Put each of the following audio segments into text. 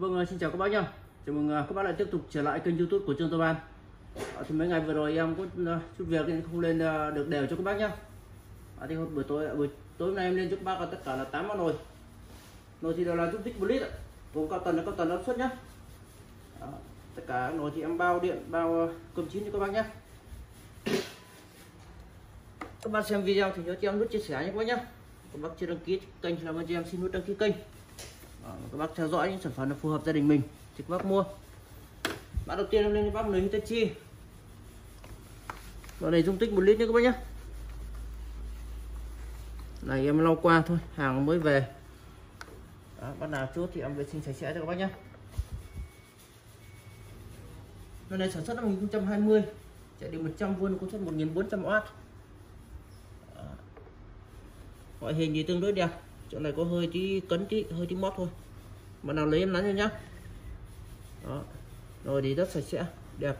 Vâng, xin chào các bác nhá. Chào mừng các bác lại tiếp tục trở lại kênh YouTube của Trương Tô Ban. Thì mấy ngày vừa rồi em có chút việc nên không lên được đều cho các bác nhá. Thì buổi tối hôm nay em lên cho các bác là tất cả là 8 món nồi. Nồi thì đều là dung tích 1 lít, gồm cao tần áp suất nhá. Tất cả nồi thì em bao điện, bao cơm chín cho các bác nhá. Các bác xem video thì nhớ cho em nút chia sẻ nhé các bác nhá. Các bác chưa đăng ký kênh thì làm ơn cho em xin nút đăng ký kênh. Các bác theo dõi những sản phẩm phù hợp gia đình mình thì các bác mua. Mã đầu tiên em lên cho bác nồi Hitachi. Nồi này dung tích 1 lít nhé các bác nhé. Này em lau qua thôi, hàng mới về. Bác nào chốt thì em vệ sinh sạch sẽ cho các bác nhé. Nồi này sản xuất năm 2020, chạy điện 100V, công suất 1400W. Ngoại hình thì tương đối đẹp, chỗ này có hơi tí cấn hơi tí mót thôi, bạn nào lấy em nắn cho nhá. Đó, rồi thì rất sạch sẽ đẹp.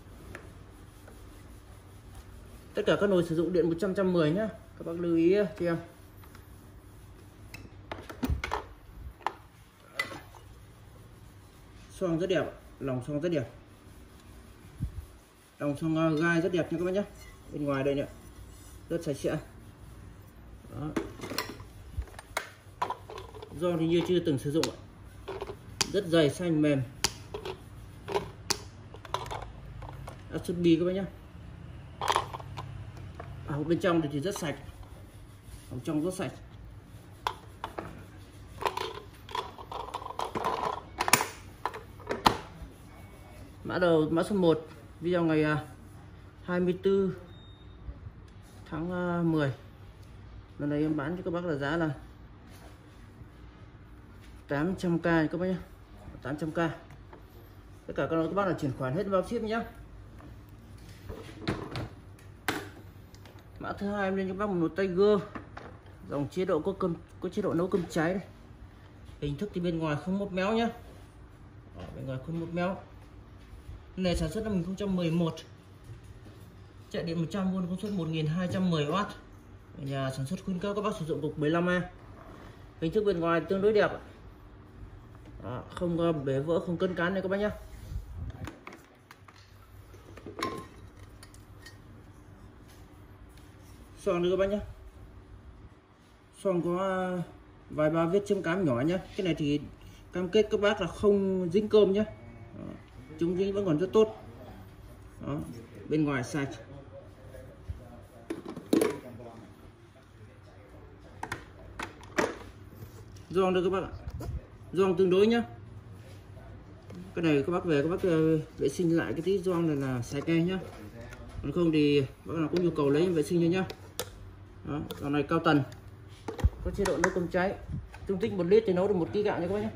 Tất cả các nồi sử dụng điện 110 nhá, các bác lưu ý cho em. Xoong rất đẹp, lòng xoong rất đẹp, lòng xoong gai rất đẹp nha các bác nhé. Bên ngoài đây nhá, rất sạch sẽ. Đó. Gioăng thì như chưa từng sử dụng, rất dày, xanh, mềm, áp suất bi các bác nhé. Hộp bên trong thì rất sạch, hộp trong rất sạch. Mã số 1 video ngày 24 tháng 10. Lần này em bán cho các bác là giá là 800k các bác nhé, 800k. Tất cả các bác là chuyển khoản hết bao ship nhé. Mã thứ hai em lên cho các bác một nồi Tiger, dòng chế độ có chế độ nấu cơm cháy đây. Hình thức thì bên ngoài không mốt méo nhé, bên ngoài không mốt méo. Này sản xuất năm 2011, chạy điện 100V, công suất 1210W. Nhà sản xuất khuyến cáo các bác sử dụng cục 15A. Hình thức bên ngoài tương đối đẹp. Đó, không bể vỡ, không cân cán này các bác nhé. Xoong nữa các bác nhé. Xoong có vài ba vết chấm cám nhỏ nhé. Cái này thì cam kết các bác là không dính cơm nhé. Đó, chúng dính vẫn còn rất tốt. Đó, bên ngoài sạch. Gioăng đây các bác ạ, gioăng tương đối nhá. Cái này các bác về các bác vệ sinh lại cái tí gioăng này là sạch ngay nhá. Còn không thì bác nào có nhu cầu lấy vệ sinh cho nhá. Đó, dòng này cao tần, có chế độ nấu cơm cháy, dung tích 1 lít thì nấu được 1 kg gạo nha các bác nhé.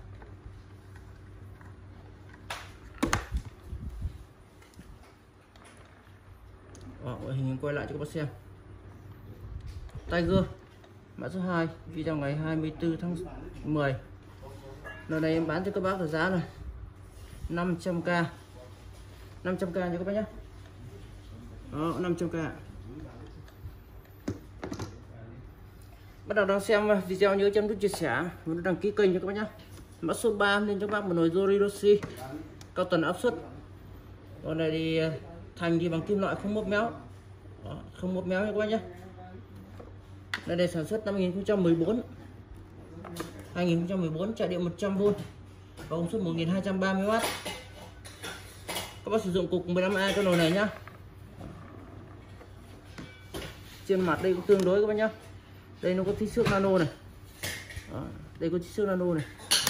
Ngoại hình quay lại cho các bác xem. Tiger mã số 2 video ngày 24 tháng 10. Lần này em bán cho các bác là giá là 500k, 500k nha các bác nhé. Đó, 500k. Bắt đầu đang xem video nhớ chấm nút chia sẻ, nút đăng ký kênh cho các bác nhé. Mã số 3 lên cho các bác một nồi Yoridoshi cao tần áp suất. Con này thì thành thì bằng kim loại, không mốt méo. Đó, không mốt méo nha các bác nhé. Đây sản xuất năm 2014, chạy điện 100V và công suất 1230W. Các bác sử dụng cục 15A cho nồi này nhá. Trên mặt đây cũng tương đối các bác nhá. Đây nó có tích xước nano này. Đó, đây có tích xước nano này.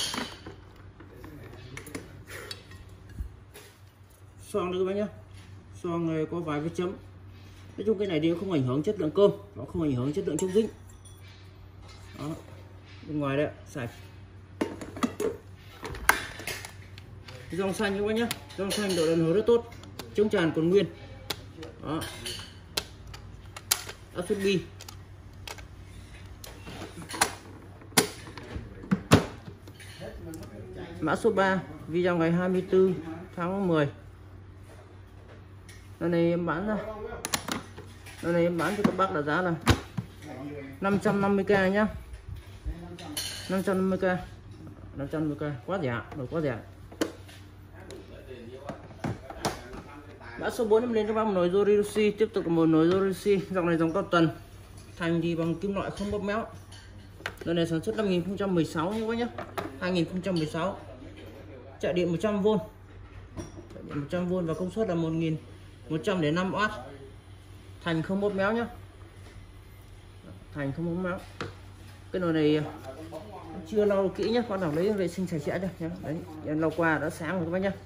Xoong đây các bác nhá. Xoong này có vài vết chấm. Nói chung cái này thì không ảnh hưởng chất lượng cơm, nó không ảnh hưởng chất lượng chống dính. Đó, bên ngoài đây sạch. Gioăng xanh các bác nhé, gioăng xanh độ đàn hồi rất tốt, chống tràn còn nguyên. Đó, áp suất bi. Mã số 3 video ngày 24 tháng 10. Lần này em bán cho các bác là giá là 550k nhá, 550k. 510k quá rẻ, đồ quá rẻ. Mã số 4 em lên cho bác một nồi Yorishi, tiếp tục một nồi Yorishi, dòng này dòng cao tần, thành thì bằng kim loại không bóp méo. Nồi này sản xuất năm 2016 nhé các bác nhé, 2016, chạy điện 100V, chạy điện 100V và công suất là 1105W, thành không bóp méo nhé, thành không bóp méo. Cái nồi này chưa lau kỹ nhé, con nào lấy vệ sinh sạch sẽ thôi nhé. Đấy, em lau qua đã sáng rồi các bác nhé.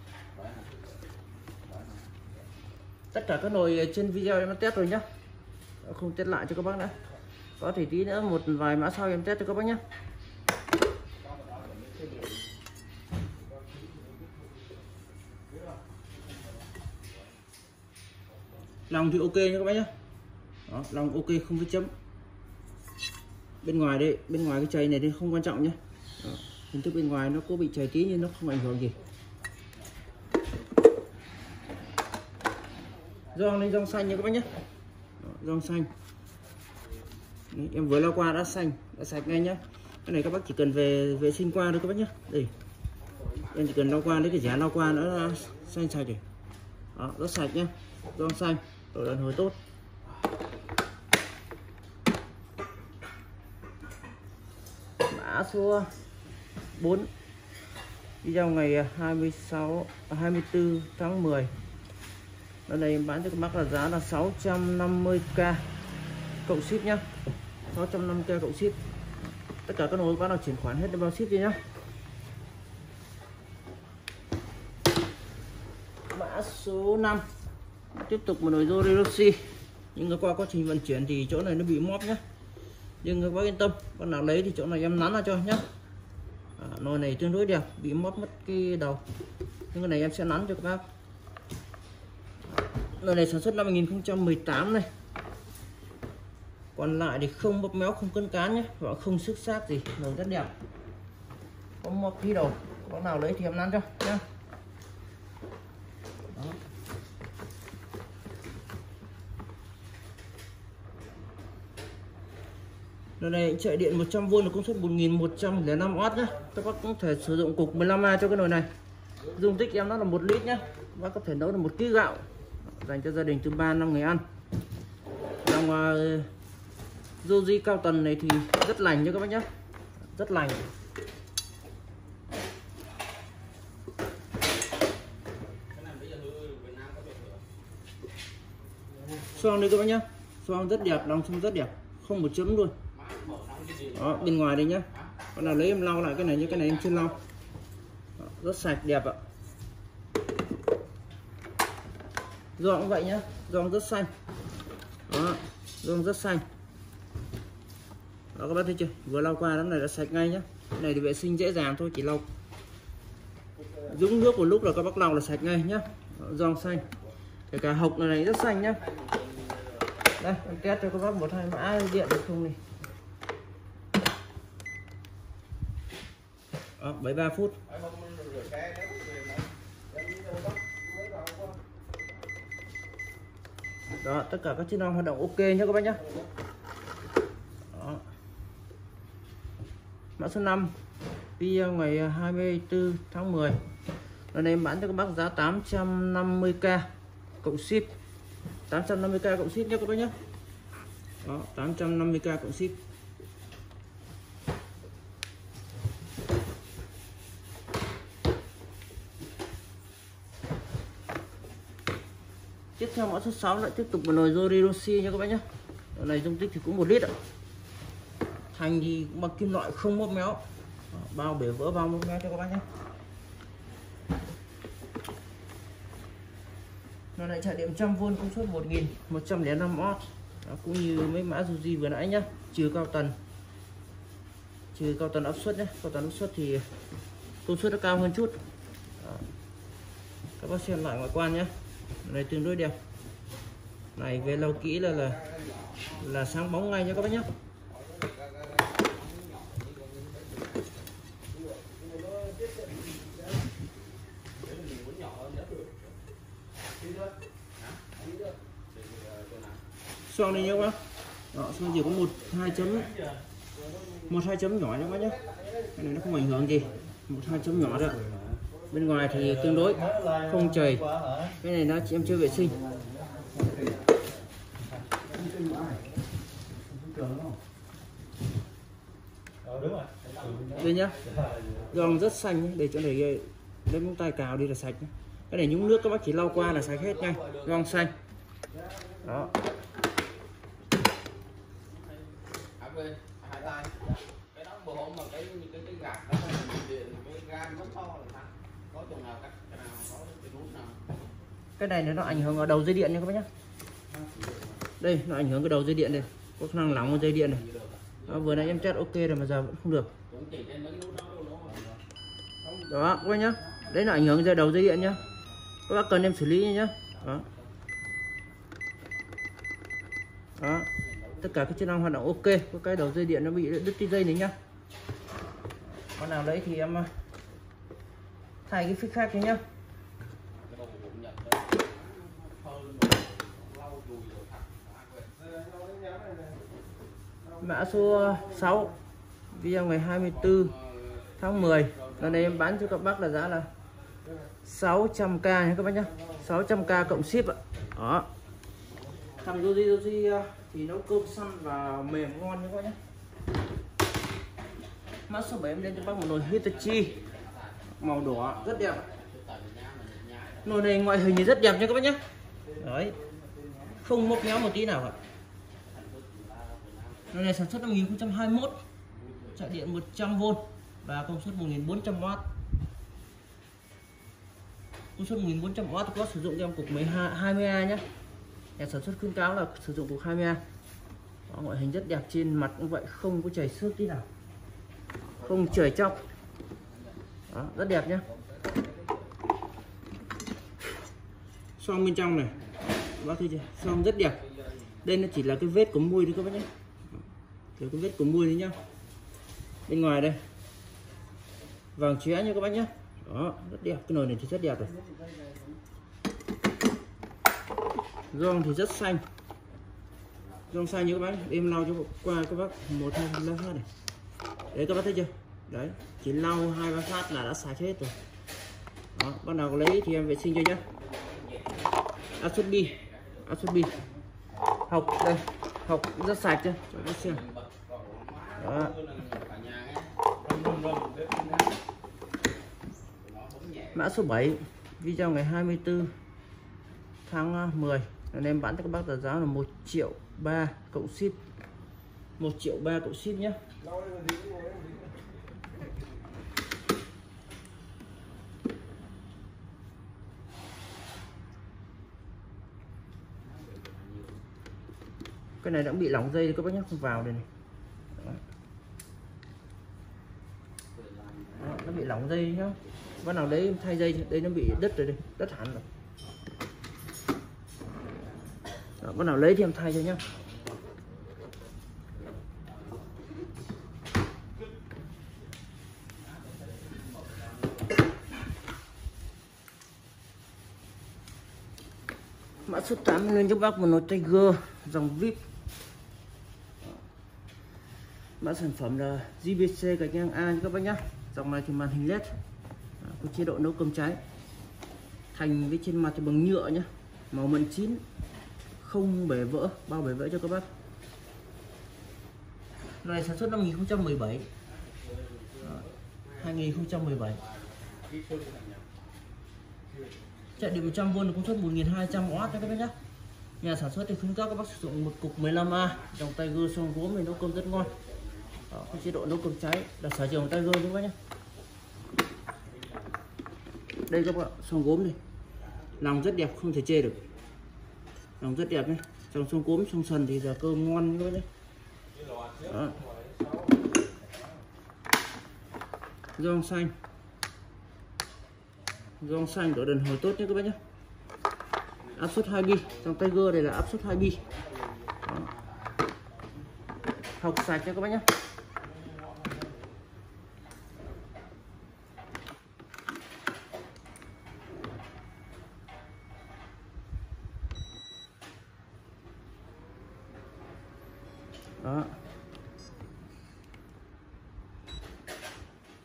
Tất cả các nồi trên video em đã test rồi nhá, không test lại cho các bác nữa. Có thể tí nữa một vài mã sau em test cho các bác nhé. Lòng thì ok nha các bác nhé. Đó, lòng ok không vết chấm. Bên ngoài đây, bên ngoài cái chày này thì không quan trọng nhé. Hình thức bên ngoài nó có bị chày tí nhưng nó không ảnh hưởng gì. Giòn lên rong xanh nha các bác nhé. Rong xanh. Đấy, em vừa lau qua đã xanh, đã sạch ngay nhá. Cái này các bác chỉ cần về vệ sinh qua thôi các bác nhé. Đây, em chỉ cần lau qua, lấy cái giá lau qua nó xanh sạch rồi. Đó, rất sạch nhá. Rong xanh, độ đàn hồi tốt. Mã số 4, video ngày 24 tháng 10. Lần này em bán cho các bác là giá là 650k cộng ship nhá, 650k cộng ship. Tất cả các nồi các bác nào chuyển khoản hết bao ship đi nhá. Mã số 5, tiếp tục một nồi Yorishi, nhưng qua quá trình vận chuyển thì chỗ này nó bị móp nhá, nhưng các bác yên tâm, con nào lấy thì chỗ này em nắn ra cho nhá. Nồi này tương đối đẹp, bị móp mất cái đầu, nhưng cái này em sẽ nắn cho các bác. Nồi này sản xuất năm 2018 này, còn lại thì không bóp méo, không cân cán nhé, và không xước sát gì, nồi rất đẹp, có móp tí đầu, có nào lấy thì em nắn cho nhá. Đó. Nồi này chạy điện 100V, công suất 1105W nhé. Các bác cũng thể sử dụng cục 15A cho cái nồi này. Dung tích em nó là 1 lít nhé. Bác có thể nấu được 1 kg gạo, dành cho gia đình từ 3 5 người ăn. Dòng Joji cao tần này thì rất lành cho các bác nhé, rất lành. Xoong đây các bác nhé, xoong rất đẹp, lòng xoong rất đẹp, không một chấm luôn. Đó, bên ngoài đây nhá, con nào lấy em lau lại cái này, như cái này em chưa lau. Đó, rất sạch đẹp ạ. Giòn cũng vậy nhá, giòn rất xanh. Đó, giòn rất xanh. Đó các bác thấy chưa, vừa lau qua đám này đã sạch ngay nhá. Cái này thì vệ sinh dễ dàng thôi, chỉ lau dũng nước một lúc là các bác lau là sạch ngay nhá. Giòn xanh, kể cả hộc này rất xanh nhá. Đây em test cho các bác một hai mã điện được không này. Đó, 73 phút. Đó, tất cả các chức năng hoạt động ok nhé các bác nhé. Đó. Mã số 5, video ngày 24 tháng 10. Lần này em bán cho các bác giá 850k cộng ship, 850k cộng ship nhé các bác nhé. Đó, 850k cộng ship. Tiếp theo mã số 6 lại tiếp tục một nồi Yorishi nha các bác nhé. Nồi này dung tích thì cũng 1 lít ạ. Thành thì cũng bằng kim loại không móp méo. Bao bể vỡ, bao móp méo cho các bác nhé. Nồi này chạy điện 100V, công suất 1105W. Cũng như mấy mã Joji vừa nãy nhá, trừ cao tần. Trừ cao tần áp suất nhé. Cao tần áp suất thì công suất nó cao hơn chút. Đó. Các bác xem lại ngoại quan nhé. Này tương đối đẹp, này về lau kỹ là sáng bóng ngay nha các bác nhé. Xoong đi nhé các bác. Đó, xoong chỉ có một hai chấm nhỏ nha các bác nhé. Cái này nó không ảnh hưởng gì, một hai chấm nhỏ thôi. Bên ngoài thì tương đối không chảy. Cái này nó chị em chưa vệ sinh. Đây nhá, gòn rất xanh nhé. Để chỗ này lấy móng tay cào đi là sạch nhé. Cái này nhúng nước các bác chỉ lau qua là sạch hết ngay. Gòn xanh đó. Cái này nó ảnh hưởng ở đầu dây điện nha các bác nhé. Đây nó ảnh hưởng cái đầu dây điện này, có khả năng lỏng dây điện này. Đó, vừa nãy em test ok rồi mà giờ vẫn không được. Đó các bác nhá, đấy là ảnh hưởng ra đầu dây điện nhá. Các bác cần em xử lý nhá. Đó. Đó. Tất cả các chức năng hoạt động ok, có cái đầu dây điện nó bị đứt cái dây này nhá. Con nào đấy thì em thay cái phích khác nhá. Mã số 6, video ngày 24 tháng 10. Lần này em bán cho các bác là giá là 600k nha các bác nhá. 600k cộng ship ạ. Đó. Thằng Doji thì nấu cơm săn và mềm ngon nha các bác nhá. Mã số 7 em lên cho bác một nồi Hitachi màu đỏ rất đẹp. Nồi này ngoại hình thì rất đẹp nha các bác nhá. Đấy. Không mốc méo một tí nào ạ. Nồi này sản xuất năm 2021, chạy điện 100V và công suất 1400W. Công suất 1400W có sử dụng trong cục 20A nhé. Nhà sản xuất khuyến cáo là sử dụng cục 20A. Đó, ngoại hình rất đẹp, trên mặt cũng vậy, không có chảy xước tí nào, không chảy trong. Đó, rất đẹp nhé. Xoong bên trong này, bác thấy chưa? Xoong rất đẹp. Đây nó chỉ là cái vết của mui thôi các bác nhé. Cái vết của mui đấy nhá. Bên ngoài đây vàng chóe nha các bác nhé. Đó, rất đẹp, cái nồi này thì rất đẹp rồi. Gòn thì rất xanh, gòn xanh như các bác. Em lau cho qua các bác một hai phát này. Đấy các bác thấy chưa? Đấy, chỉ lau 2-3 phát là đã sạch hết rồi. Đó, bác nào có lấy thì em vệ sinh cho nhé. Áp suất bi, học đây, học rất sạch chưa? Cho các xem. Đó. Mã số 7, video ngày 24 tháng 10. Nên em bán cho các bác là giá là 1.300.000 cộng ship. 1.300.000 cộng ship nhé. Cái này đã bị lỏng dây các bác nhé, không vào đây này. Đó, nó bị lỏng dây nhá. Bắt nào đấy thay dây, đây nó bị đứt rồi đây, đứt hẳn rồi. Đó, bắt nào lấy thì em thay cho nhá. Mã số 8 lên cho bác một nồi Tiger dòng VIP. Mã sản phẩm là JBC gạch ngang A các bác nhá. Dòng này thì màn hình LED, có chế độ nấu cơm cháy. Thành cái trên mặt thì bằng nhựa nhá, màu mận chín, không bể vỡ, bao bể vỡ cho các bác. Này sản xuất năm 2017. 2017. Chạy điện 100V, công suất 1200W cho các bác nhá. Nhà sản xuất thì khuyến cáo các bác sử dụng một cục 15A, dòng Tiger xoong gốm này nấu cơm rất ngon. Đó, cái chế độ nấu cơm cháy là sở trường của Tiger các bác nhé. Đây các bạn, xoong gốm này, lòng rất đẹp, không thể chê được, lòng rất đẹp nhé. Trong xoong gốm, xoong sần thì là cơm ngon các bác nhé. Đó. Gòn xanh độ đần hồi tốt nhé các bác nhé. Áp suất 2 bi, trong Tiger này là áp suất 2 bi. Đó. Học sạch nha các bác nhé. Đó.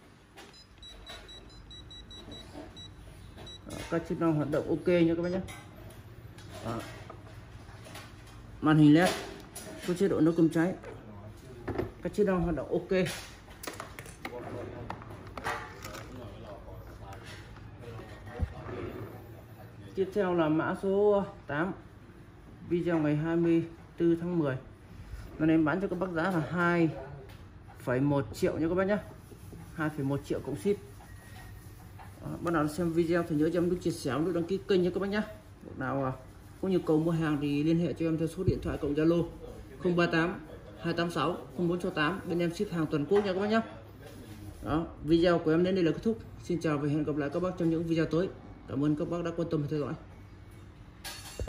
các chức năng hoạt động ok nha các bác nhé. Đó. Màn hình LED có chế độ nấu cơm cháy, các chức năng hoạt động ok. Tiếp theo là mã số 8, video ngày 24 tháng 10. Lần này em bán cho các bác giá là 2,1 triệu nha các bác nhé. 2,1 triệu cộng ship. Bác nào xem video thì nhớ cho em nút chia sẻ, nút đăng ký kênh nha các bác nhé. Bác nào có nhu cầu mua hàng thì liên hệ cho em theo số điện thoại cộng Zalo 038 286 0468, bên em ship hàng toàn quốc nha các bác nhé. Đó, video của em đến đây là kết thúc. Xin chào và hẹn gặp lại các bác trong những video tới. Cảm ơn các bác đã quan tâm theo dõi.